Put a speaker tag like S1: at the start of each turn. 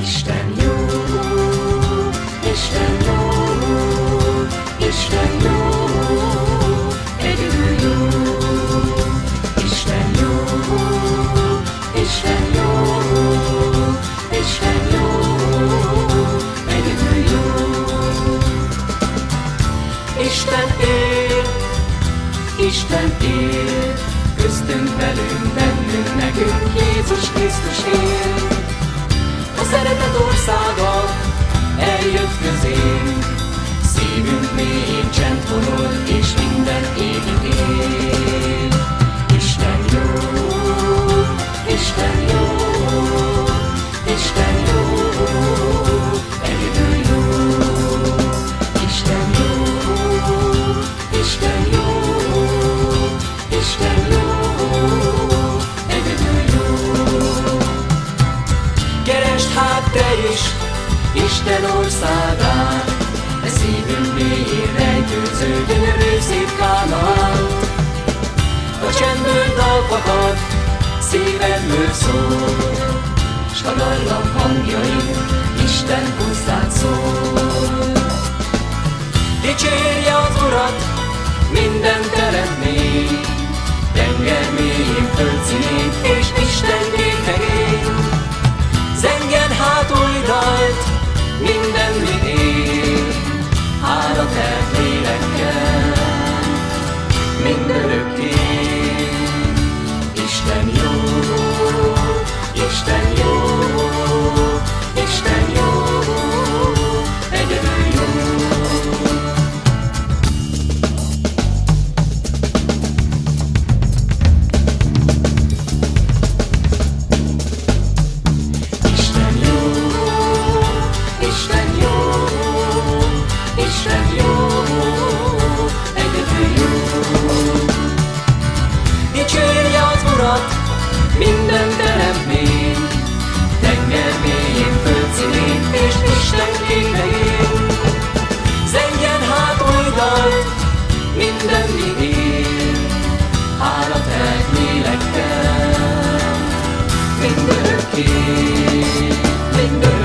S1: Isten jó, Isten jó, Isten jó, egyedül jó. Isten jó, Isten jó, Isten jó, egyedül jó. Isten él, Isten él, köztünk, velünk, bennünk, nekünk, Jézus Krisztus él. A szeretet országa eljött közénk, szívünk mélyén csend, honol, és minden égig él. Isten jó, Isten jó, Isten jó, egyedül jó. Isten jó, Isten jó, Isten jó, egyedül jó. Keresd hát te is Isten országát, e szívünk mélyén rejtőző, gyönyörű szép Kánaánt. A csendből dal fakad, szívemből szól, s a dallam hangjain Isten hozzád szól. Dicsérje az Urat minden teremtmény, tenger mélyén, földszínén és Isten kékhegén. Zengjen hát új dalt minden, mi él, hála telt lélekkel, mindörökké. Isten jó, Isten jó, Isten jó, egyedül jó. Isten jó, Isten jó, Isten jó, egyedül jó. Dicsérje az Urat minden teremtmény, tenger mélyén, földszínén és Isten kékhegén. Zengjen hát új dalt minden, mi él, hála telt lélekkel, mindörökké, mindörökké.